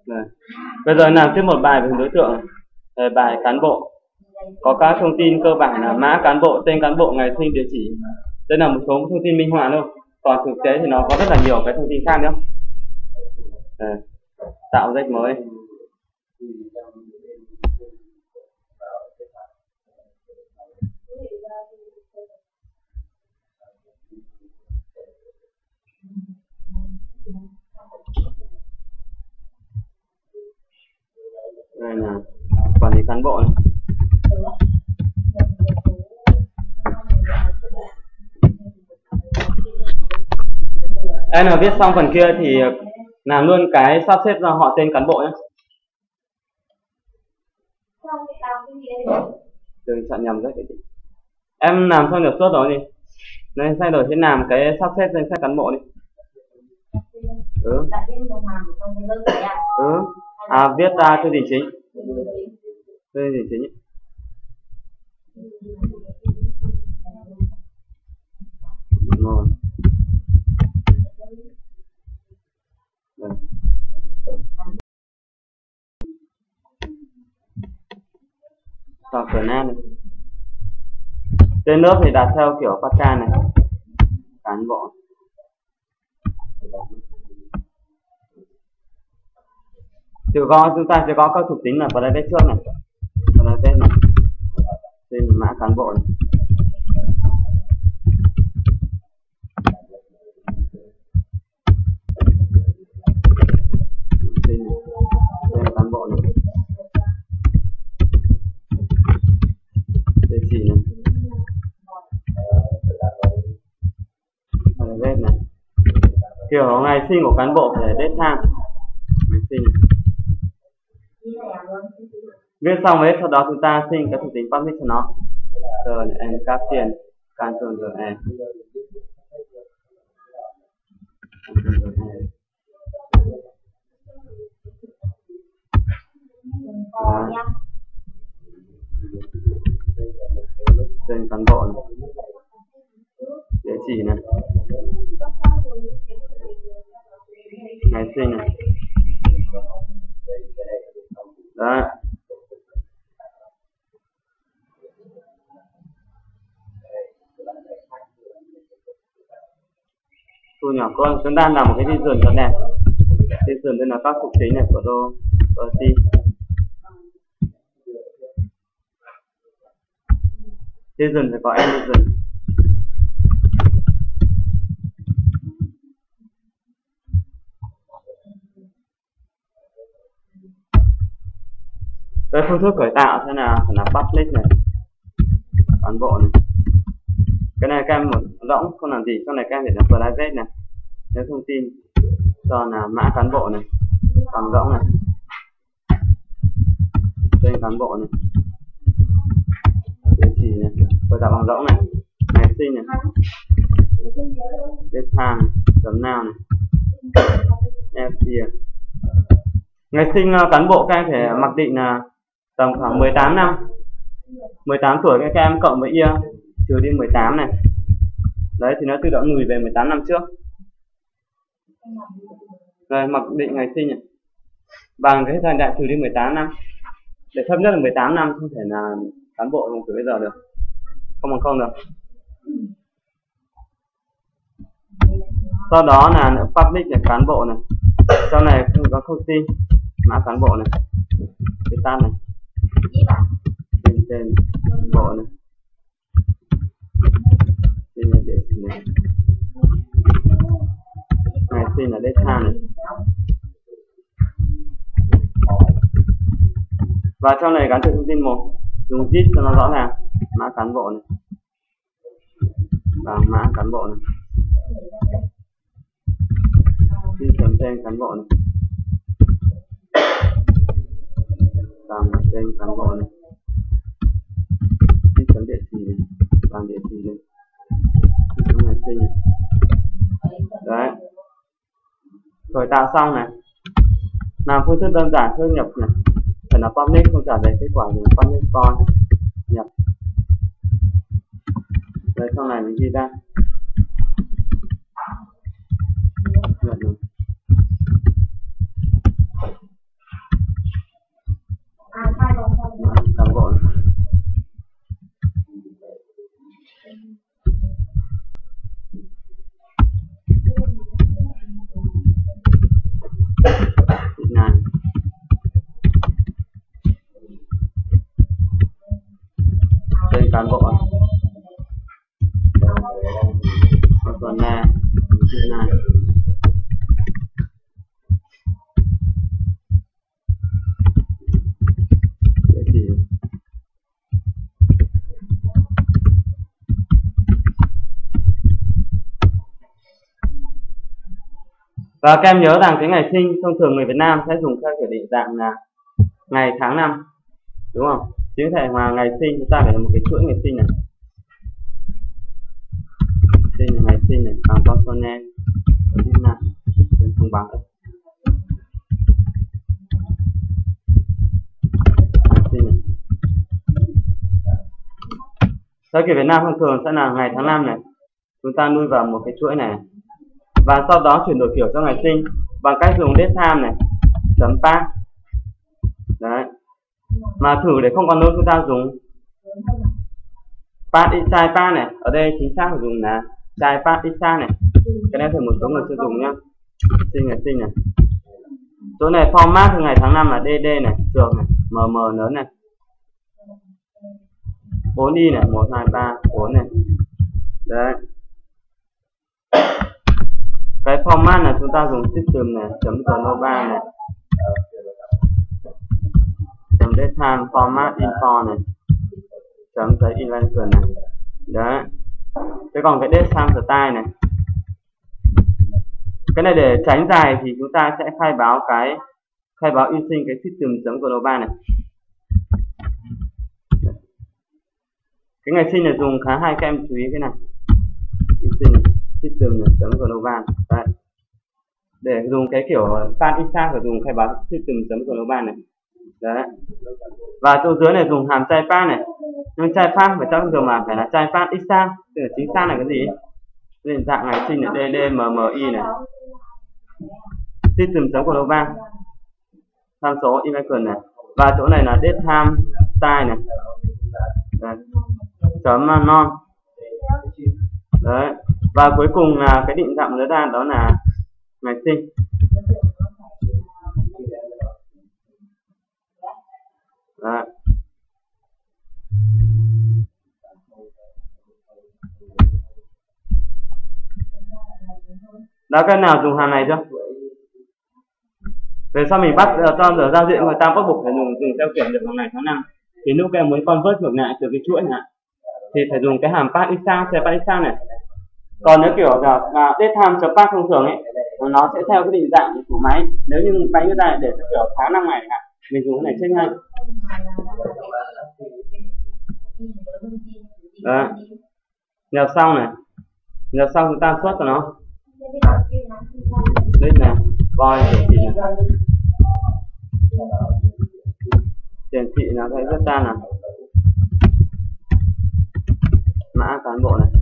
Đây. Bây giờ làm tiếp một bài về đối tượng, về bài cán bộ. Có các thông tin cơ bản là mã cán bộ, tên cán bộ, ngày sinh, địa chỉ. Đây là một số thông tin minh họa thôi. Còn thực tế thì nó có rất là nhiều cái thông tin khác nữa. Đây. Tạo danh mới. Đây là quản lý cán bộ này. Em nào viết xong phần kia thì làm luôn cái sắp xếp ra họ tên cán bộ nhé. Đừng chọn nhầm rất cái gì. Em làm xong được suốt rồi đi. Nên thay đổi thế làm cái sắp xếp danh sách cán bộ đi. Viết ra thư gì chính. Thư gì chính ấy. Rồi. Đây. Vào cửa nam này. Tên lớp thì đặt theo kiểu Pascal này. Cán bộ. Chúng ta sẽ có các thuộc tính là private trước này. Private này. Tên là mã cán bộ này. Tên cán bộ này. Địa chỉ này. Private này. Kiểu ngày sinh của cán bộ phải date time. Ngày sinh này. Viết xong hết, sau đó chúng ta sinh cái thuộc tính public cho nó. Rồi and caption cancel rồi and. Tên cán bộ này. Địa chỉ này. Ngày sinh này. Đấy. Thu nhỏ con chúng ta làm một cái di dường thật đẹp. Di dường đây là các thuộc tính này của property. Di dường phải có end di dường. Đây phương thức khởi tạo thế nào phải là public này, cán bộ này. Cái này các em một rỗng không làm gì, trong này các em để là private này. Nếu thông tin do là mã cán bộ này, bằng rỗng này, tên cán bộ này, địa chỉ này, khởi tạo bằng rỗng này, ngày sinh này, date time, chấm nào này, FT. Ngày sinh cán bộ các em phải mặc định là tầm khoảng 18 năm, 18 tuổi các em cộng với year trừ đi 18 này. Đấy thì nó tự động lùi về 18 năm trước. Rồi mặc định ngày sinh này bằng cái thời đại trừ đi 18 năm. Để thấp nhất là 18 năm không thể là cán bộ từ bây giờ được. Không bằng không được. Sau đó là public là cán bộ này. Sau này có thông tin mã cán bộ này. Cái tab này. Tên bộ này. Tên là địa chỉ này. Ngày sinh là date time này. Và trong này gắn từ thông tin một, dùng zip cho nó rõ ràng. Mã cán bộ này. Và mã cán bộ này. Zip chấm tên cán bộ này. Bằng tên cán bộ này. Zip chấm địa chỉ này. Bằng địa chỉ này. Zip chấm ngày sinh này. Đấy. Rồi tạo xong này. Làm phương thức đơn giản thương nhập này. Phải là public, không trả về kết quả thì là public con nhập. Đấy, sau này mình ghi ra. Và các em nhớ rằng cái ngày sinh thông thường người Việt Nam sẽ dùng theo kiểu định dạng là ngày tháng năm, đúng không? Chứ thể mà ngày sinh chúng ta phải là một cái chuỗi ngày sinh này, sinh là ngày sinh này bằng consonant này, không bằng ngày sinh này. Theo kiểu Việt Nam thông thường sẽ là ngày tháng năm này, chúng ta nuôi vào một cái chuỗi này, và sau đó chuyển đổi kiểu cho ngày sinh bằng cách dùng date time này chấm pass. Đấy. Mà thử để không còn nữa chúng ta dùng pass chai pass này. Ở đây chính xác phải dùng là chai pass isa này. Cái này thì một số người chưa dùng nhá. Sinh ngày sinh này. Chỗ này format ngày tháng năm là dd này, trường này, mm lớn này. 4 đi này, 1 2 3 4 này. Đấy. Cái format là chúng ta dùng system này chấm global này chấm datetime format info này chấm tới invention này. Đấy. Thế còn cái datetime style này, cái này để tránh dài thì chúng ta sẽ khai báo in sinh cái system chấm global này. Cái ngày sinh này dùng khá hay, các em chú ý cái này, in sinh này, system này chấm global. Đấy. Để dùng cái kiểu path isa phải dùng khai báo system chấm global này. Đấy. Và chỗ dưới này dùng hàm chai path này, nhưng chai path phải trong giờ mà phải là chai path isa, tức là chính xác là cái gì? Định dạng ngày sinh là ddmmi này, system chấm global, tham số icon này, và chỗ này là datetime style này. Đấy. Chấm non. Đấy. Và cuối cùng là cái định dạng nữa ra đó là ngày sinh. Đấy. Đã cái nào dùng hàm này chưa? Về sau mình bắt cho giờ giao diện người ta bắt buộc phải dùng theo kiểu được ngày tháng năm. Thì lúc em muốn convert ngược lại từ cái chuỗi này thì phải dùng cái hàm path isa, path isa này. Còn nếu kiểu là datetime chấm path thông thường ấy, nó sẽ theo cái định dạng của máy. Nếu như máy người ta để theo kiểu tháng 5 ngày chẳng hạn, mình dùng cái này check ngay. Đấy. Nhờ xong này, nhờ xong chúng ta xuất cho nó. Đây này, voi hiển thị này, hiển thị là cái rất ra là mã cán bộ này.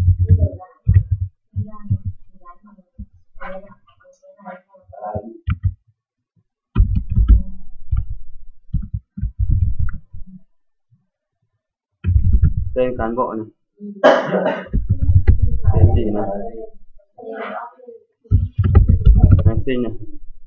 Tên cán bộ này, hiển thị này, ngày sinh này.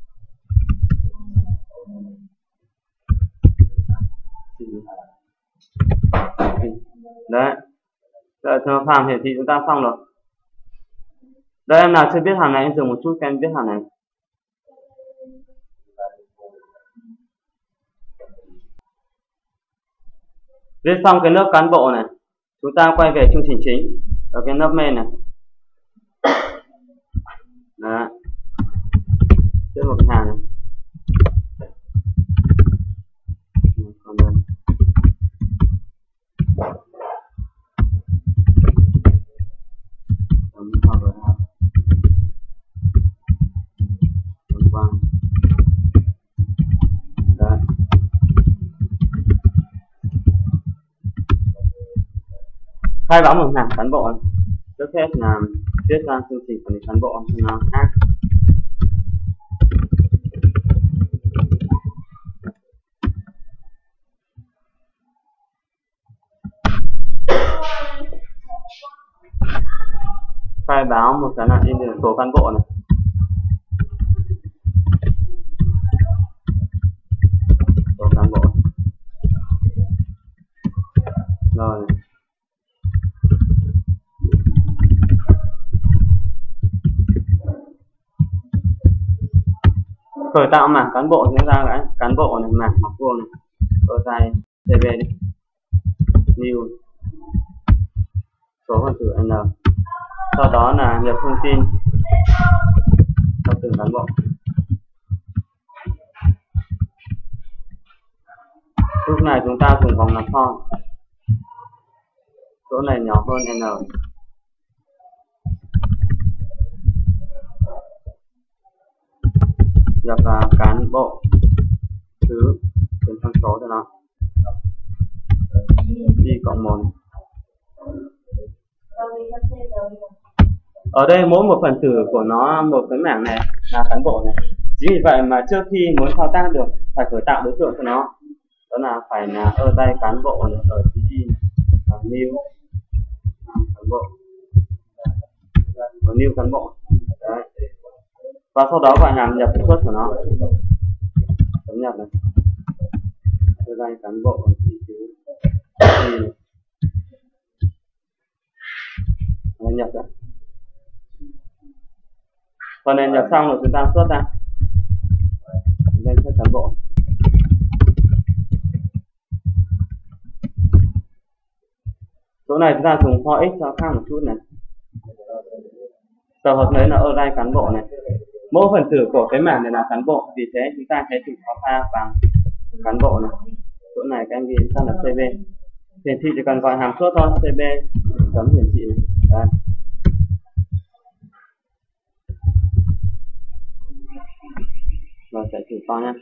Đấy. Rồi hàm hiển thị chúng ta xong rồi. Đây em nào chưa biết hàm này em dùng một chút em biết hàm này. Viết xong cái lớp cán bộ này, chúng ta quay về chương trình chính ở cái lớp main này. Đấy. Tiếp một cái hàng này. Còn đây. Khai báo một hàm cán bộ. Trước hết là viết ra chương trình quản lý cán bộ cho nó khác. Khai báo một cái là in số cán bộ này. Số cán bộ. Rồi. Khởi tạo mảng cán bộ chúng ta cái cán bộ này, mảng học vuông này, cơ dài CV đi, new, số phần tử n, sau đó là nhập thông tin cho từng cán bộ. Lúc này chúng ta dùng vòng làm form. Chỗ này nhỏ hơn n. Nhập cán bộ thứเป็นphân số cho nó y cộng 1. Ở đây mỗi một phần tử của nó, một cái mảng này là cán bộ này. Chính vì vậy mà trước khi muốn thao tác được phải khởi tạo đối tượng cho nó, đó là phải là ở đây cán bộ này, ở chữ y và new cán bộ và new cán bộ. Đấy. Và sau đó bạn làm nhập xuất của nó, chấm nhập này, ở đây cán bộ ở chữ y này. Nhập đó. Phần này nhập xong rồi chúng ta xuất ra lên các cán bộ. Chỗ này chúng ta dùng for x cho khác một chút này. Tập hợp đấy là ở đây cán bộ này. Mỗi phần tử của cái mảng này là cán bộ, vì thế chúng ta sẽ thử có pha bằng cán bộ này. Chỗ này các em ghi sang là cb. Hiển thị chỉ cần gọi hàm suất thôi, cb chấm hiển thị này. Đây. Rồi sẽ thử con nhé.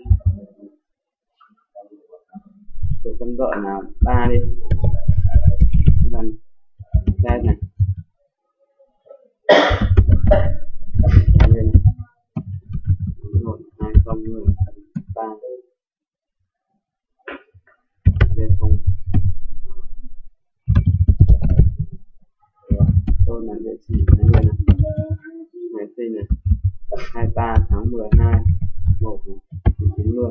Số phân vợ là 3 đi. Dần Z này. Đây này. 1, 2, 0, 10, 3. Đây không. Tôi là địa chỉ này này. Ngày sinh này. 23 tháng 12 1 90.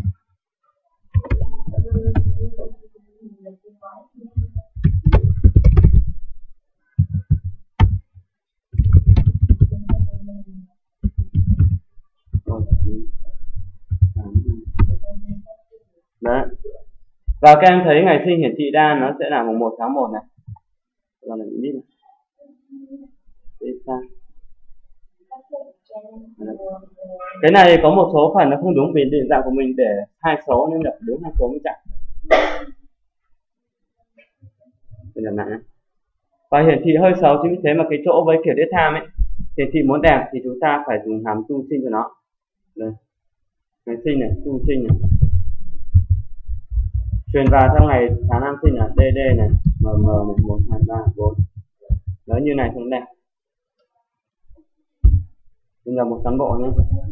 Đấy. Và các em thấy ngày sinh hiển thị ra nó sẽ là mùng 1 tháng 1 này. Rồi là những biết này. Đây sao? Cái này có một số phần nó không đúng vì định dạng của mình để 2 số nên nhập đúng 2 số mới chạy. Mình làm lại nhé. Và hiển thị hơi xấu, chính vì thế mà cái chỗ với kiểu daytime ấy, hiển thị muốn đẹp thì chúng ta phải dùng hàm tu sinh cho nó. Đây. Ngày sinh này, tu sinh này. Truyền vào theo ngày tháng năm sinh là DD này, MM này, 1, 2, 3, 4. Đấy, như này cũng đẹp. Bây giờ một cán bộ nhé.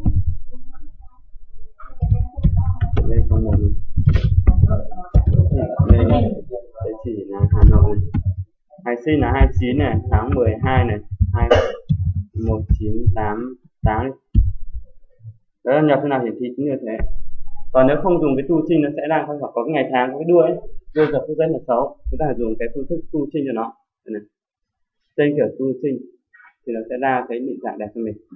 Đây không một. Đây địa chỉ là Hà Nội này. Ngày sinh là 29 này, tháng 12 này, 1988 đi. Đấy là nhập thế nào hiển thị cũng như thế. Còn nếu không dùng cái tu sinh nó sẽ đang không phải có cái ngày tháng có cái đuôi ấy, đuôi dập rất là xấu. Chúng ta phải dùng cái phương thức tu sinh cho nó. Đây này. Trên kiểu tu sinh thì nó sẽ ra cái định dạng đẹp cho mình.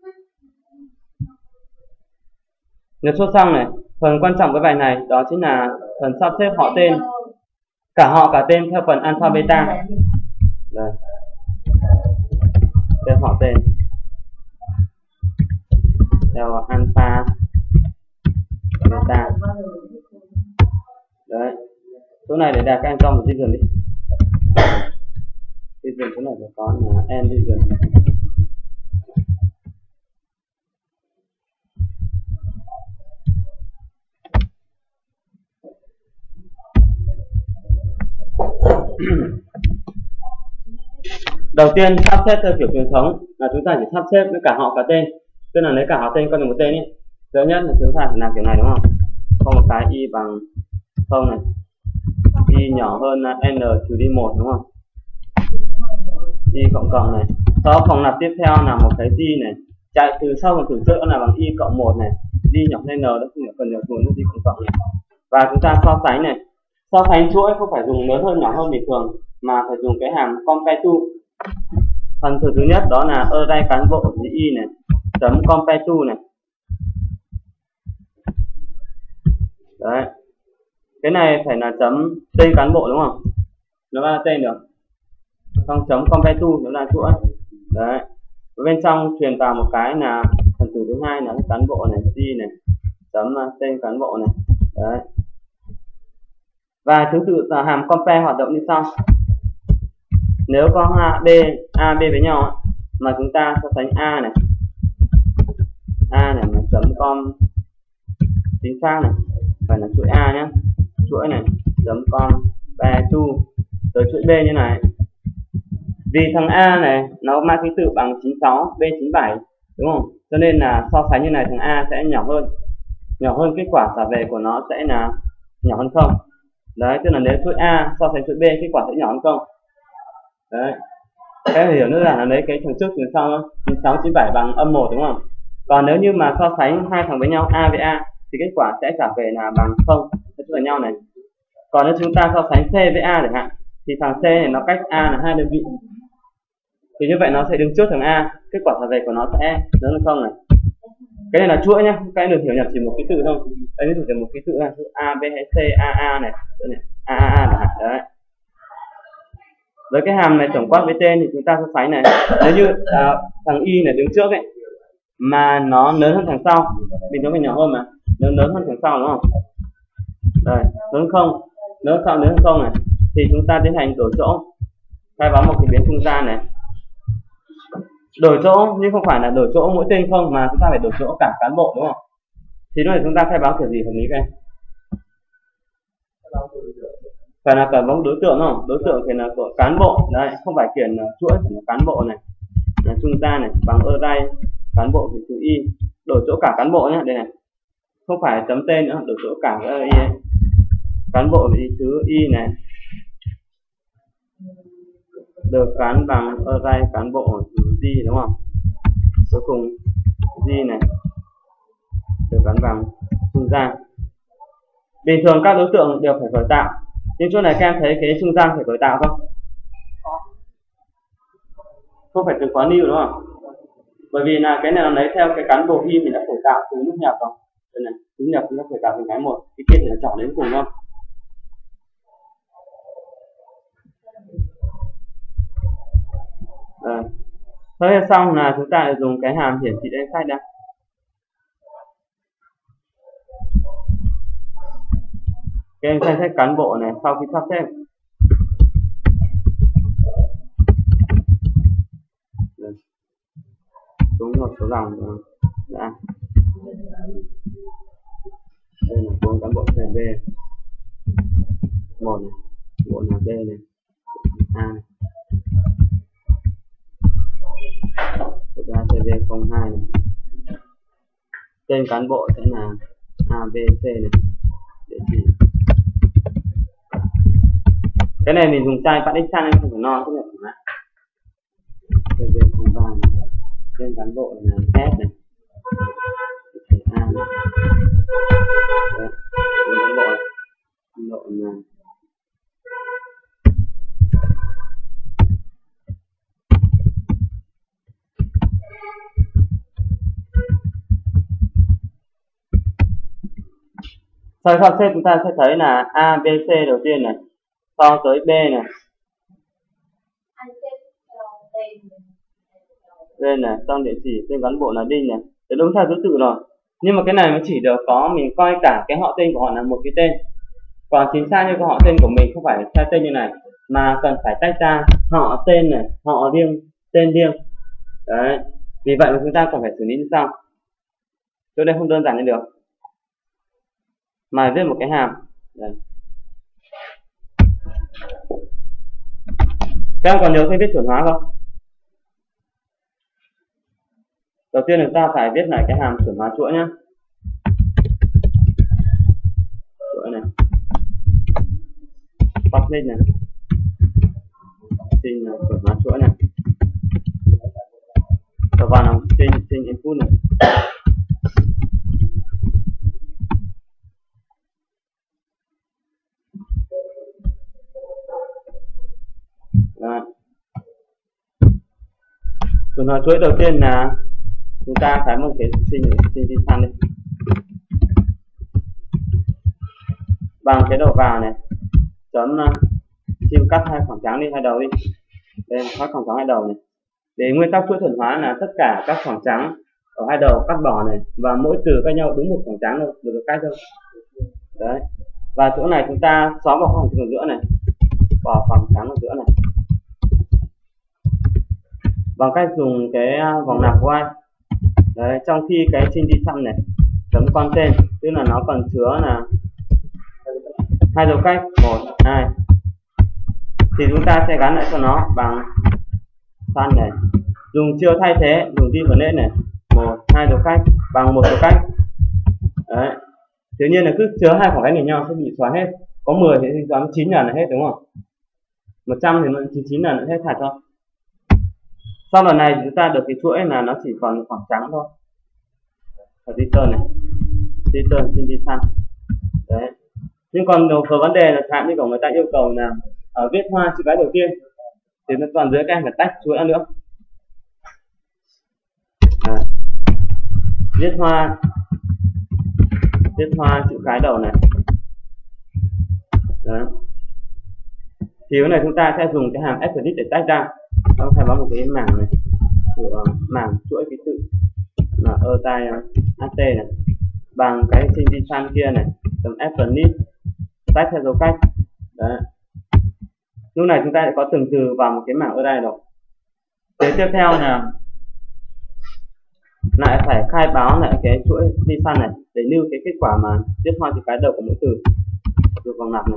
Nhập xuất xong này, phần quan trọng cái bài này đó chính là phần sắp xếp họ tên, cả họ cả tên theo phần alpha beta. Đây. Xếp họ tên theo alpha beta. Đấy. Chỗ này để đặt các em cho một region đi. Region chỗ này phải có là n region. Đầu tiên sắp xếp theo kiểu truyền thống là chúng ta chỉ sắp xếp với cả họ cả tên, tức là lấy cả họ tên con được một tên ấy. Dễ nhất là chúng ta phải làm kiểu này đúng không? Không một cái y bằng 0 này, y nhỏ hơn là n trừ đi 1 đúng không? Y cộng cộng này. Sau phòng lặp tiếp theo là một cái y này, chạy từ sau phần tử trước là bằng y cộng 1 này, y nhỏ lên n đó không phải phần nhỏ xuống nó y cộng cộng này. Và chúng ta so sánh này. So sánh chuỗi không phải dùng lớn hơn nhỏ hơn bình thường mà phải dùng cái hàm compare to. Phần tử thứ nhất đó là array cán bộ chữ y này, chấm compare to này. Đấy. Cái này phải là chấm tên cán bộ đúng không? Nó là tên được. Xong chấm compare to nó là chuỗi. Đấy. Bên trong truyền vào một cái là từ thứ hai là cán bộ này, G này, chấm tên cán bộ này. Đấy. Và thứ tự hàm compare hoạt động như sau. Nếu có A, B với nhau mà chúng ta so sánh A này là chấm com chính xác này, phải là chuỗi A nhé, chuỗi này chấm com compare to tới chuỗi B như này. Vì thằng A này nó mã ký tự bằng 96, B 97, đúng không? Cho nên là so sánh như này thằng A sẽ nhỏ hơn, kết quả trả về của nó sẽ là nhỏ hơn 0. Đấy, tức là nếu chuỗi A so sánh chuỗi B, kết quả sẽ nhỏ hơn 0. Đấy. Các em hiểu nữa là lấy cái thằng trước từ sau thôi, 96, 97 bằng âm 1, đúng không? Còn nếu như mà so sánh hai thằng với nhau, A với A, thì kết quả sẽ trả về là bằng 0, tức là nhau này. Còn nếu chúng ta so sánh C với A chẳng hạn, thì thằng C này nó cách A là 2 đơn vị. Thì như vậy nó sẽ đứng trước thằng A, kết quả trả về của nó sẽ lớn hơn 0 này. Cái này là chuỗi nhá, các em đừng hiểu nhầm chỉ một ký tự thôi. Đây ví dụ chỉ một ký tự là A, B hay C, A này, A chẳng hạn. Đấy. Với cái hàm này tổng quát với tên thì chúng ta so sánh này. Nếu như thằng Y này đứng trước ấy mà nó lớn hơn thằng sau, bình thường phải nhỏ hơn mà, nó lớn hơn thằng sau, đúng không? Đây, lớn không, lớn sau lớn hơn 0 này, thì chúng ta tiến hành đổi chỗ, khai báo một cái biến trung gian này. Đổi chỗ nhưng không phải là đổi chỗ mỗi tên không, mà chúng ta phải đổi chỗ cả cán bộ, đúng không? Thì lúc này chúng ta khai báo kiểu gì hợp lý các em? Phải là cả bóng đối tượng, đúng không? Đối tượng thì là của cán bộ, đấy, không phải khiển chuỗi, phải là cán bộ này, là trung gian này, bằng array, cán bộ thì chữ Y, đổi chỗ cả cán bộ nhé, đây này, không phải chấm tên nữa, đổi chỗ cả cái Y ấy. Cán bộ thì chữ Y này, được gắn bằng array cán bộ chữ G, đúng không? Cuối cùng G này được gắn bằng trung gian. Bình thường các đối tượng đều phải khởi tạo, nhưng chỗ này các em thấy cái trung gian phải khởi tạo không? Không phải từ khóa new, đúng không? Bởi vì là cái này nó lấy theo cái cán bộ Y mình đã khởi tạo từ lúc nhập rồi. Đây này, lúc nhập chúng ta khởi tạo thành cái một, cái kia thì là chọn đến cùng, không? Thế xong là chúng ta dùng cái hàm hiển thị danh sách đây. Cái danh sách cán bộ này sau khi sắp xếp xuống một số dòng đã. Đây là số cán bộ CB 1 này, bộ là B này, A này, bộ ra CB 02 này. Tên cán bộ sẽ là ABC này, địa chỉ. Cái này mình dùng chai Patix sang không phải no, không nhận mà. CB 03 này. Tên cán bộ là S này, địa chỉ A này. Đấy, tên cán bộ là sau sắp xếp chúng ta sẽ thấy là A, B, C đầu tiên này, sau tới B này, B này, xong địa chỉ tên cán bộ là Đinh này, để đúng theo thứ tự rồi. Nhưng mà cái này mới chỉ được có mình coi cả cái họ tên của họ là một cái tên, còn chính xác như cái họ tên của mình không phải theo tên như này, mà cần phải tách ra họ tên này, họ riêng, tên riêng. Đấy, vì vậy mà chúng ta còn phải xử lý như sau. Chỗ đây không đơn giản như được, mà viết một cái hàm. Đây. Các em còn nhớ cách viết chuẩn hóa không? Đầu tiên chúng ta phải viết lại cái hàm chuẩn hóa chuỗi nhé. Chuỗi này, public này, xin chuẩn hóa chuỗi này, và vào làm xin input này. Chuẩn hóa chuỗi đầu tiên là chúng ta phải một cái xin đi đi bằng cái đầu vào này, chấm xin cắt hai khoảng trắng đi, hai đầu đi. Đây, cắt khoảng trắng hai đầu này. Để nguyên tắc chuỗi chuẩn hóa là tất cả các khoảng trắng ở hai đầu cắt bỏ này, và mỗi từ cách nhau đúng một khoảng trắng thôi, được cách thôi. Đấy. Và chỗ này chúng ta xóa bỏ khoảng trống ở giữa này, bỏ khoảng trắng ở giữa này, bằng cách dùng cái vòng nạp while. Đấy, trong khi cái trên đi xăm này chấm con tên, tức là nó còn chứa là hai dấu cách 1, 2, thì chúng ta sẽ gắn lại cho nó bằng san này, dùng chưa thay thế, dùng đi vào lên này 1, 2 dấu cách bằng một dấu cách. Đấy. Tuy nhiên là cứ chứa hai khoảng cách này nhau sẽ bị xóa hết. Có 10 thì xóa 9 lần là hết, đúng không? 100 thì nó 99 lần là hết thật thôi. Sau lần này chúng ta được cái chuỗi là nó chỉ còn khoảng trắng thôi. Ở return này, return xin đi xăm. Đấy. Nhưng còn có vấn đề là chẳng như của người ta yêu cầu là ở viết hoa chữ cái đầu tiên thì nó toàn dưới các em phải tách chuỗi ra nữa. Viết hoa chữ cái đầu này. Đấy. Thì cái này chúng ta sẽ dùng cái hàm expedit để tách ra. Nó khai báo một cái mảng này, mảng chuỗi ký tự là tai at này bằng cái trên đi san kia này, chấm expedit tách theo dấu cách. Đấy. Lúc này chúng ta sẽ có từng từ vào một cái mảng ở đây rồi. Thế tiếp theo là lại phải khai báo lại cái chuỗi đi san này để lưu cái kết quả mà viết hoa chữ cái đầu của mỗi từ được vòng lặp này.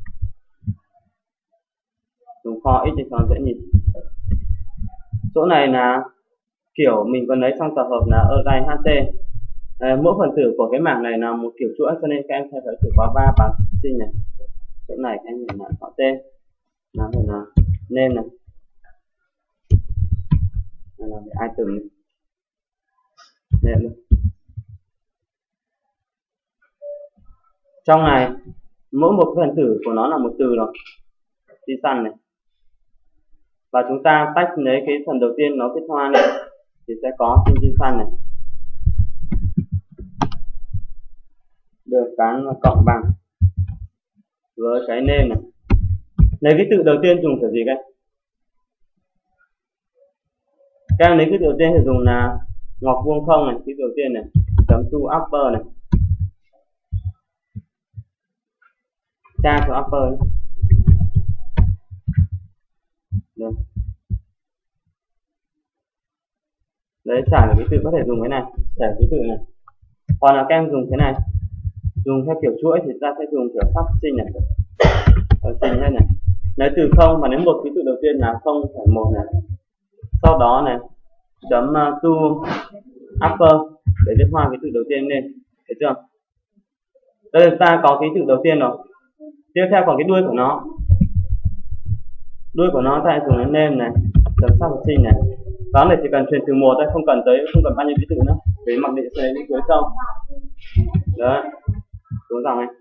Dùng for x để cho dễ nhìn. Chỗ này là kiểu mình còn lấy trong tập hợp là array ht. Mỗi phần tử của cái mảng này là một kiểu chuỗi, cho nên các em sẽ phải thử có 3 bằng sinh này. Chỗ này các em phải là họ tên, là phải là name này, là item này. Name này. Trong này mỗi một phần tử của nó là một từ rồi, đi săn này. Và chúng ta tách lấy cái phần đầu tiên nó viết hoa này thì sẽ có trên săn này được cán cộng bằng với cái name này. Lấy cái tự đầu tiên dùng kiểu gì đây? Các em lấy cái tự đầu tiên thì dùng là ngoặc vuông không này, cái đầu tiên này, chấm to upper này, tra cho upper ấy. Được. Đấy, trả được cái tự có thể dùng cái này, trả cái tự này. Còn là các em dùng thế này, dùng theo kiểu chuỗi thì ta sẽ dùng kiểu sắp sinh này, sinh hết này, lấy từ 0 và đến một ký tự đầu tiên là 0,1 này, sau đó này chấm to upper để viết hoa ký tự đầu tiên lên, thấy chưa? Đây ta có ký tự đầu tiên rồi. Tiếp theo còn cái đuôi của nó, ta dùng cái name này, chấm sắp sinh này. Đó này chỉ cần truyền từ 1 thôi, không cần bao nhiêu ký tự nữa, để mặc định sẽ đến cuối sau. Đấy, xuống dòng này.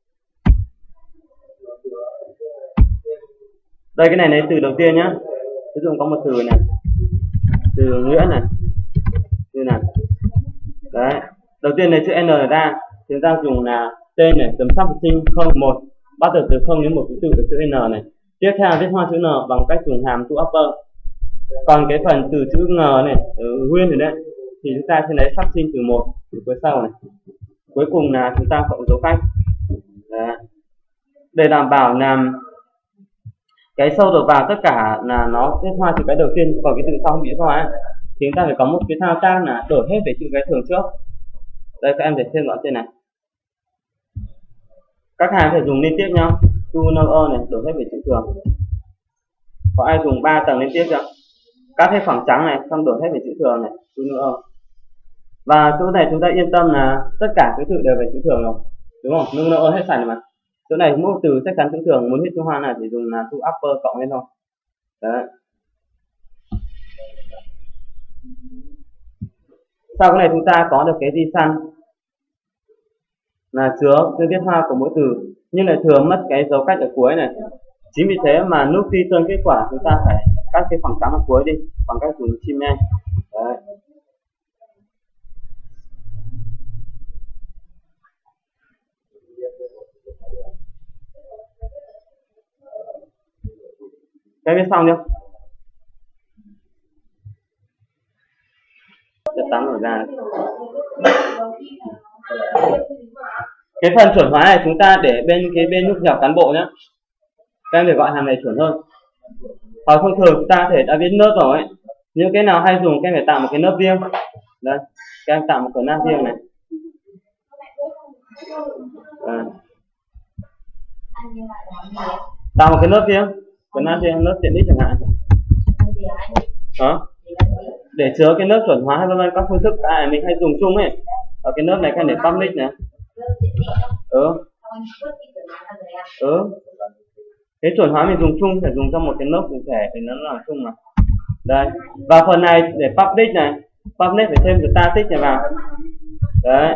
Đây, cái này lấy từ đầu tiên nhá. Ví dụ có một từ này, từ Nguyễn này, như này. Đấy, đầu tiên lấy chữ n ra, chúng ta dùng là tên này, chấm sắp sinh 01, bắt đầu từ 0 đến 1 ký tự của chữ n này. Tiếp theo viết hoa chữ n bằng cách dùng hàm to upper. Còn cái phần từ chữ ng này, nguyên rồi đấy, thì chúng ta sẽ lấy sắp sinh từ 1 từ cuối sau này. Cuối cùng là chúng ta cộng dấu cách. Đấy. Để đảm bảo là cái sâu đầu vào tất cả là nó viết hoa chữ cái đầu tiên, còn cái từ sau không bị hoa ấy, thì chúng ta phải có một cái thao tác là đổi hết về chữ cái thường trước. Đây, các em để xem rõ trên này. Các hàng phải dùng liên tiếp nhau, to no này, đổi hết về chữ thường. Có ai dùng 3 tầng liên tiếp chưa? Cắt hết khoảng trắng này, xong đổi hết về chữ thường này, to no. Và chỗ này chúng ta yên tâm là tất cả cái tự đều về chữ thường rồi, đúng không? No hết sạch mà. Chỗ này mỗi từ chắc chắn chữ thường, muốn viết chữ hoa này thì dùng là to upper cộng lên thôi. Đấy. Sau cái này chúng ta có được cái di săn là chứa cái viết hoa của mỗi từ, nhưng lại thừa mất cái dấu cách ở cuối này. Chính vì thế mà lúc khi tương kết quả chúng ta phải cắt cái khoảng trắng ở cuối đi bằng cách dùng chim men. Đấy. Cái viết xong chưa? Để tắm ở ra. Cái phần chuẩn hóa này chúng ta để bên nút nhập cán bộ nhé. Các em để gọi hàng này chuẩn hơn. Hoặc thông thường chúng ta có thể đã viết nớp rồi ấy. Những cái nào hay dùng các em phải tạo một cái nớp riêng. Đây, các em tạo một cửa nam riêng này. Tạo một cái nớp riêng, cửa nam riêng, nớp tiện ích chẳng hạn. Đó. Để chứa cái nớp chuẩn hóa hay vân vân các phương thức mình hay dùng chung ấy. Ở cái nớp này các em để public này. Cái chuẩn hóa mình dùng chung phải dùng trong một cái nớp cụ thể thì nó là chung mà. Đây. Và phần này để public này, public phải thêm cái static này vào. Đấy.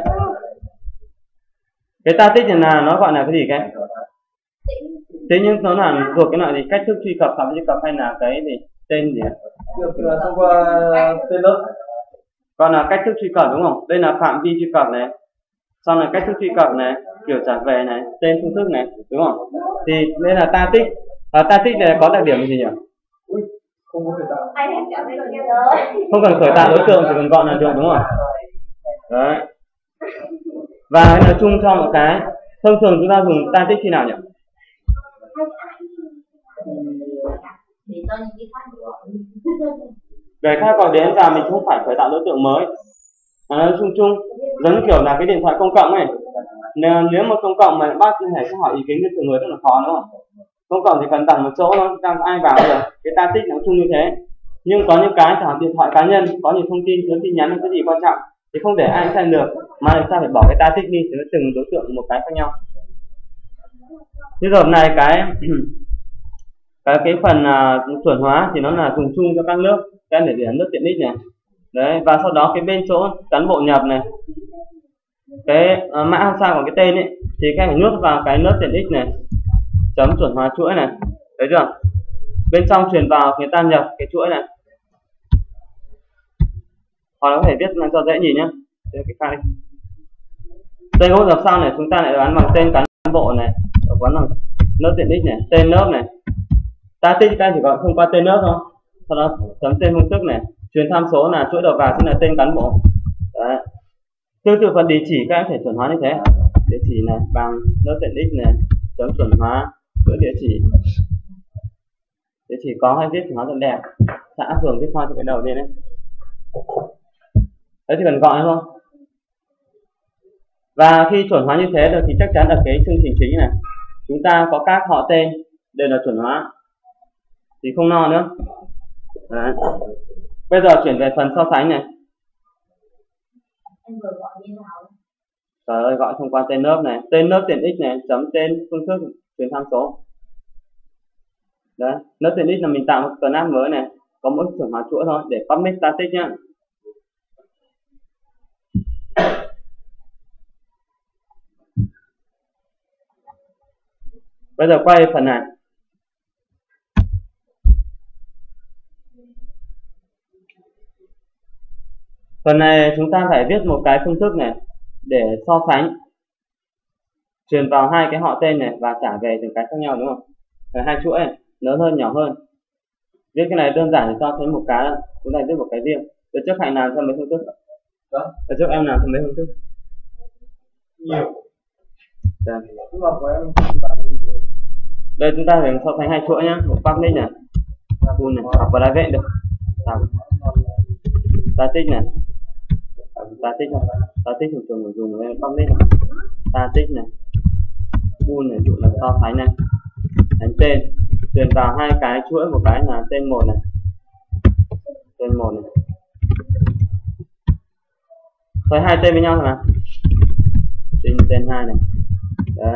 Cái static này là nó gọi là cái gì cái? Thế nhưng nó là thuộc cái loại gì? Cách thức truy cập, phạm vi truy cập hay là cái gì? Tên gì ạ? Thông qua tên lớp. Còn là cách thức truy cập đúng không? Đây là phạm vi truy cập này. Sau là cách thức truy cập này, kiểu trả về này, tên phương thức này, đúng không? Thì đây là static. Static này có đặc điểm gì nhỉ? Không có khởi tạo. Không cần khởi tạo đối tượng, chỉ cần gọi là được đúng không? Đấy. Và nói chung cho một cái, thông thường chúng ta dùng static khi nào nhỉ? Để khác gọi đến và mình không phải khởi tạo đối tượng mới. Nói chung giống như kiểu là cái điện thoại công cộng ấy. Nếu mà công cộng mà bác phải hỏi ý kiến của từng người rất là khó đúng không? Công cộng thì cần tặng một chỗ thôi, ai vào được. Cái static nó chung như thế. Nhưng có những cái chẳng điện thoại cá nhân có nhiều thông tin, nhớ tin nhắn cái gì quan trọng thì không để ai xem được, mà chúng ta phải bỏ cái static đi thì nó từng đối tượng một cái khác nhau. Thế rồi này cái phần chuẩn hóa thì nó là dùng chung cho các lớp, các để lớp tiện ích này. Đấy, và sau đó cái bên chỗ cán bộ nhập này, cái mã ham sao của cái tên ấy thì các phải nhốt vào cái lớp tiện ích này, chấm chuẩn hóa chuỗi này, thấy chưa? Bên trong truyền vào người ta nhập cái chuỗi này, hoặc là có thể viết là cho dễ nhìn nhá. Cái khác đi. Tên gốc nhập sau này chúng ta lại đoán bằng tên cán bộ này, đoán bằng lớp tiện ích này, tên lớp này. Static các chỉ gọi không qua tên lớp thôi. Sau đó chấm tên phương thức này, truyền tham số là chuỗi đầu vào chính là tên cán bộ. Đấy. Tương tự phần địa chỉ các em thể chuẩn hóa như thế. Địa chỉ này bằng lớp tiện ích này, chấm chuẩn hóa chuỗi địa chỉ. Địa chỉ có hay viết chuẩn hóa rất đẹp. Xã phường viết hoa cho cái đầu lên đấy. Đấy chỉ cần gọi thôi. Và khi chuẩn hóa như thế được thì chắc chắn là cái chương trình chính này chúng ta có các họ tên đều là chuẩn hóa thì không lo nữa. Đấy. Bây giờ chuyển về phần so sánh này. Trời ơi, gọi thông qua tên lớp này, tên lớp tiện ích này, chấm tên phương thức truyền tham số. Đấy, lớp tiện ích là mình tạo một class mới này, có mỗi chuẩn hóa chuỗi thôi để public static nhá. Bây giờ quay phần này. Phần này chúng ta phải viết một cái phương thức này để so sánh, truyền vào hai cái họ tên này và trả về từng cái khác nhau đúng không? Rồi hai chuỗi này, lớn hơn nhỏ hơn. Viết cái này đơn giản để so thấy một cái, chúng ta viết một cái riêng. Từ trước Hạnh làm cho mấy phương thức? Từ trước em làm cho mấy phương thức? Nhiều. Đây chúng ta phải so sánh hai chuỗi nhá, một public này, full này, hoặc là vệ được. Static này, static thường thường dùng với public này, static này, full này, dụ là so sánh này, đánh tên, truyền vào hai cái chuỗi, một cái là tên một này, thôi hai tên với nhau thôi mà, tên hai này, đấy.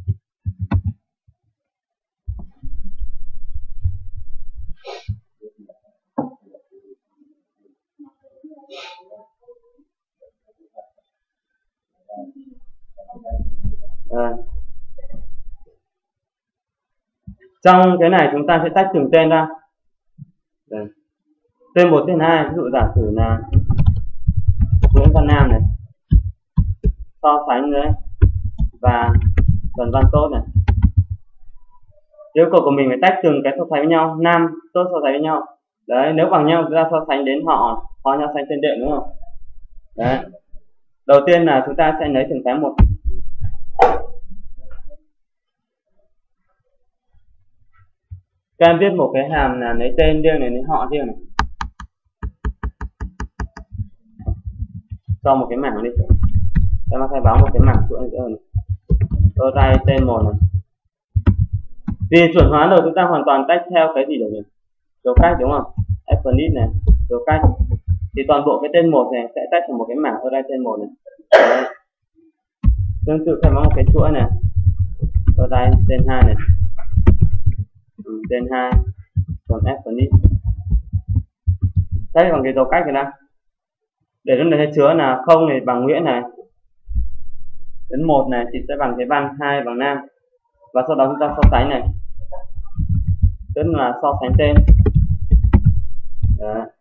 Trong cái này chúng ta sẽ tách từng tên ra. Đây. Tên 1, tên 2, ví dụ giả sử là Nguyễn Văn Nam này, so sánh đấy, và Trần Văn Tốt này. Yêu cầu của mình phải tách từng cái so sánh với nhau, Nam, Tốt so sánh với nhau. Đấy, nếu bằng nhau chúng ta so sánh đến họ nhau sánh tên đệm đúng không? Đấy. Đầu tiên là chúng ta sẽ lấy từng cái một. Các em viết một cái hàm là lấy tên riêng này, lấy họ riêng này, cho một cái mảng đi. Em khai báo một cái mảng chuỗi này, đây tên một này. Vì chuẩn hóa rồi chúng ta hoàn toàn tách theo cái gì được nhỉ? Dấu cách đúng không? Infinite này, dấu cách. Thì toàn bộ cái tên một này sẽ tách thành một cái mảng ở đây tên một này. Đấy. Tương tự khai báo một cái chuỗi này. Ở đây tên 2 này. Tên 2 còn infinite. Đây bằng cái dấu cách này đã. Để trong này chứa là 0 này bằng Nguyễn này. Đến 1 này thì sẽ bằng cái Văn, 2 bằng Nam. Và sau đó chúng ta so sánh này. Tức là so sánh tên. Đấy.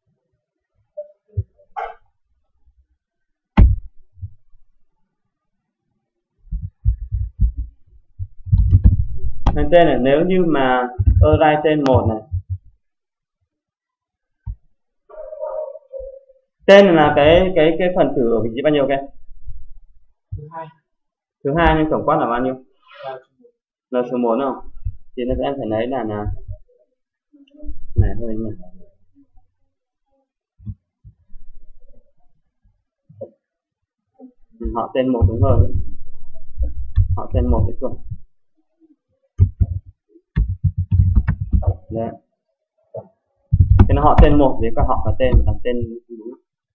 Tên này nếu như mà array tên 1 này. Tên là cái phần tử ở vị trí bao nhiêu cái? Thứ hai nhưng tổng quát là bao nhiêu? Là số 1 không? Thì nó em phải lấy là này hơi nhỉ. Họ tên 1 đúng hơn đấy. Họ tên 1 cái chuẩn. Đấy. Thế nó họ tên 1 với cả họ và tên và tên đúng.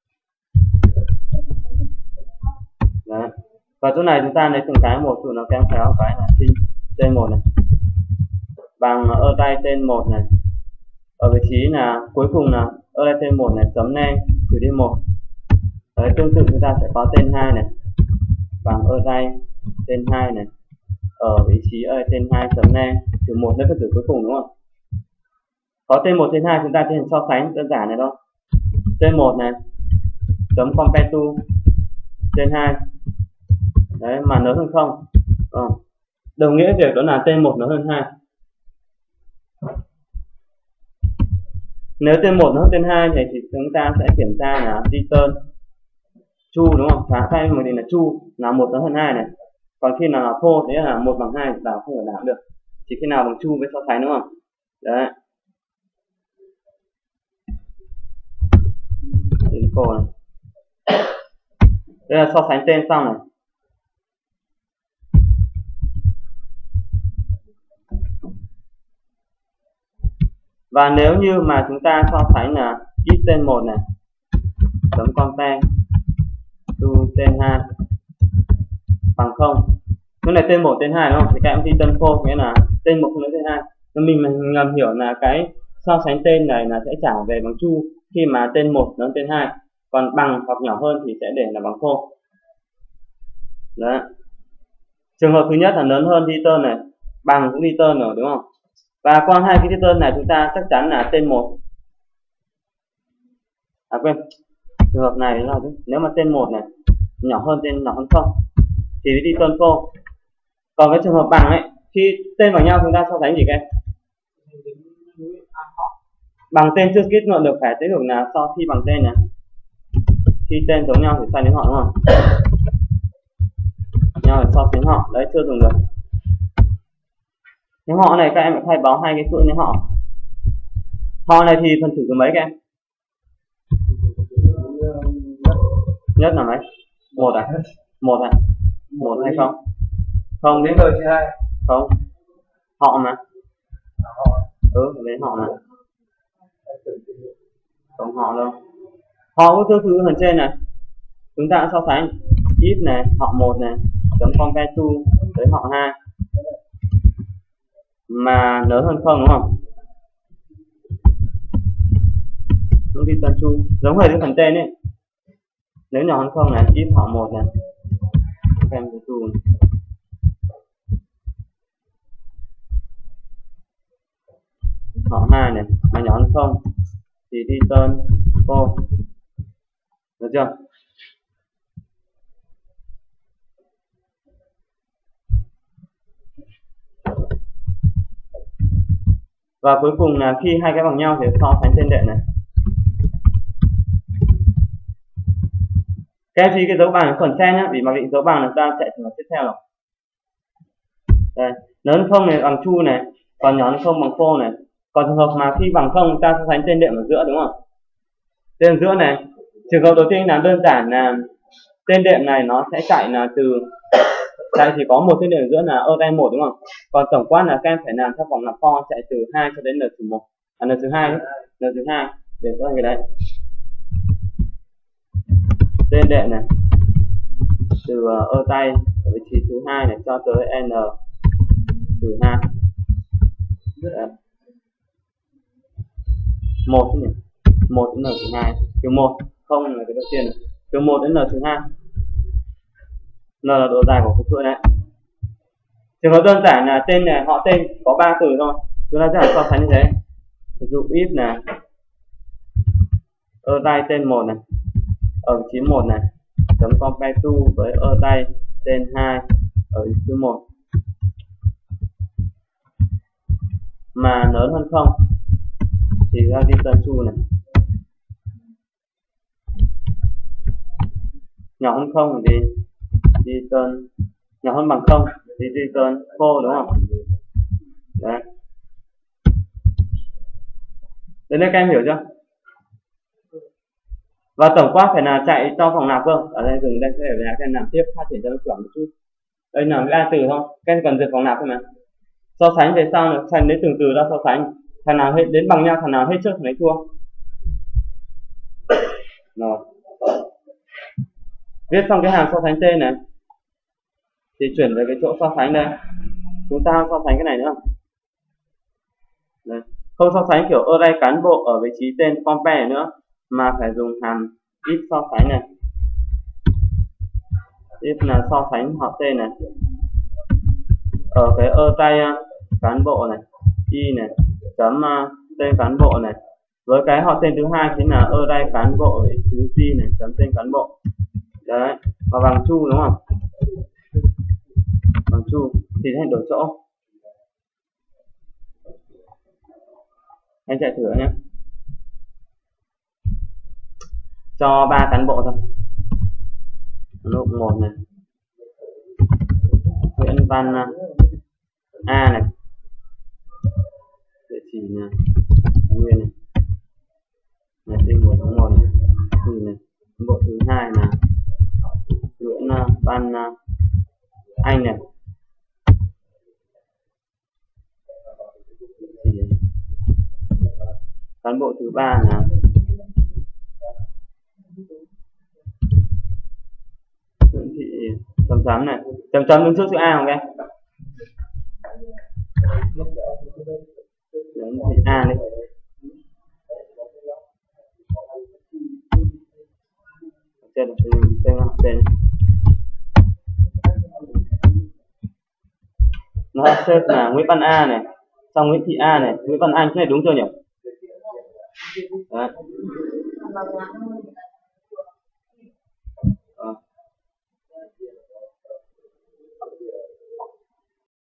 Đấy. Và chỗ này chúng ta lấy từng cái một, tụi nó kéo kéo cái là sinh tên 1 này bằng array tên 1 này. Ở vị trí là cuối cùng là array tên 1 này chấm name trừ đi 1. Đấy, tương tự chúng ta sẽ có tên 2 này bằng array tên 2 này ở vị trí array tên 2 chấm name trừ 1 lấy phần tử cuối cùng đúng không? Có tên 1 tên 2 chúng ta tiến hành so sánh đơn giản này thôi. Tên 1 này chấm compare to tên 2. Đấy mà lớn hơn 0. Đồng nghĩa việc đó là tên 1 lớn hơn 2. Nếu tên 1 lớn hơn tên 2 thì chúng ta sẽ kiểm tra là return true đúng không? Phá thay một định là true là 1 lớn hơn 2 này. Còn khi nào là false thế là 1 bằng 2 là không thể làm được. Chỉ khi nào bằng true với so sánh đúng không? Đấy. Info này. Đây là so sánh tên xong này. Và nếu như mà chúng ta so sánh là ít tên 1 này chấm compare to tên 2 bằng 0. Lúc này tên 1 tên 2 đúng không? Thì các em đi tân phô nghĩa là tên 1 không lấy tên 2. Nên mình ngầm hiểu là cái so sánh tên này là sẽ trả về bằng true khi mà tên 1 lớn tên 2. Còn bằng hoặc nhỏ hơn thì sẽ để là bằng false. Đấy. Trường hợp thứ nhất là lớn hơn return này, bằng cũng return rồi đúng không? Và qua hai cái return này chúng ta chắc chắn là tên 1. À quên. Trường hợp này là nếu mà tên 1 này nhỏ hơn 0 thì return false. Còn cái trường hợp bằng ấy, khi tên bằng nhau chúng ta so sánh gì các em? Bằng tên chưa kết luận được phải tới được là so khi bằng tên này. Khi tên giống nhau thì sai đến họ đúng không? Nhau thì so sánh họ, đấy chưa dùng được. Nếu họ này các em phải khai báo hai cái chuỗi nếu họ. Họ này thì phần tử thứ mấy các em? Nhất là mấy? 1 à? 1 à? 1 hay không? Không đến rồi chứ 2. Không. Họ mà. Đến họ mà. Không họ đâu. Họ có thứ phần trên này. Chúng ta so sánh if này, họ 1 này, chấm compare to tới họ 2. Mà lớn hơn 0 đúng không? Cũng đi tân true, giống hệt cái phần tên ấy. Nếu nhỏ hơn 0 này, if họ 1 này, compare to họ 2 này, mà nhỏ hơn 0 thì return false. Được chưa? Và cuối cùng là khi hai cái bằng nhau thì so sánh tên đệm này. Các em chú ý cái dấu bằng phần trên nhá, vì mà định dấu bằng là ta chạy trường hợp tiếp theo rồi. Đây, lớn không này bằng true này, còn nhỏ hơn không bằng false này. Còn trường hợp mà khi bằng không ta so sánh tên đệm ở giữa đúng không? Tên ở giữa này, trường hợp đầu tiên là đơn giản là tên đệm này nó sẽ chạy là từ chạy chỉ có một tên đệm ở giữa là array 1 đúng không? Còn tổng quát là các em phải làm theo vòng lặp for chạy từ 2 cho đến n-1, n-2 đấy, n-2 để so sánh cái đấy. Tên đệm này từ array ở vị trí thứ 2 này cho tới n-2. Đấy. 1 nhỉ? 1 đến n-2, từ 1, không là cái đầu tiên này. Từ 1 đến n-2. N là độ dài của cái chuỗi này. Trường hợp đơn giản là tên này họ tên có 3 từ thôi. Chúng ta sẽ so sánh như thế. Ví dụ if này array tên 1 này ở vị trí 1 này chấm compare to với array tên 2 ở vị trí 1 mà lớn hơn không thì ra return true này, nhỏ hơn không thì return, nhỏ hơn bằng không thì return false đúng không? Đấy. Đến đây các em hiểu chưa? Và tổng quát phải là chạy cho phòng lặp cơ. Ở đây dừng đây sẽ để các em làm tiếp, phát triển cho nó chuẩn một chút. Đây là cái A từ không? Các em cần duyệt phòng lặp thôi mà. So sánh về sau là thành đến từng từ ra so sánh. Thằng nào hết đến bằng nhau, thằng nào hết trước thằng ấy thua. Rồi. Viết xong cái hàm so sánh tên này thì chuyển về cái chỗ so sánh đây. Chúng ta so sánh cái này nữa. Đây. Không so sánh kiểu array cán bộ ở vị trí tên compare nữa mà phải dùng hàm if so sánh này. If là so sánh họ tên này ở cái array cán bộ này y này chấm tên cán bộ này với cái họ tên thứ hai chính là array cán bộ vị thứ c này chấm tên cán bộ. Đấy, và bằng true đúng không? Bằng true thì hãy đổi chỗ. Anh chạy thử nhé. Cho 3 cán bộ thôi. Lúc 1 này Nguyễn Văn A này, địa chỉ này Nguyên này, ngày sinh 1 tháng 1 này, thì này bộ thứ 2 là Nguyễn Văn Anh này, thì cán bộ thứ 3 là Nguyễn Thị chấm chấm này, chấm chấm đứng trước chữ A không em? Nguyễn Thị A này. Tên nó xếp là Nguyễn Văn A này, xong Nguyễn Thị A này, Nguyễn Văn Anh, cái này đúng chưa nhỉ? Đấy.